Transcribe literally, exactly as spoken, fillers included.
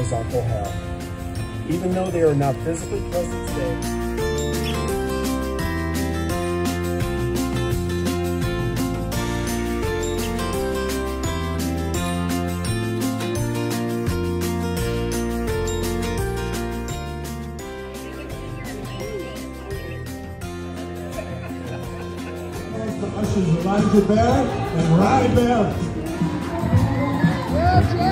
his uncle Hal. Even though they are not physically present today, the ushers Elijah Bear and Ronnie Bear.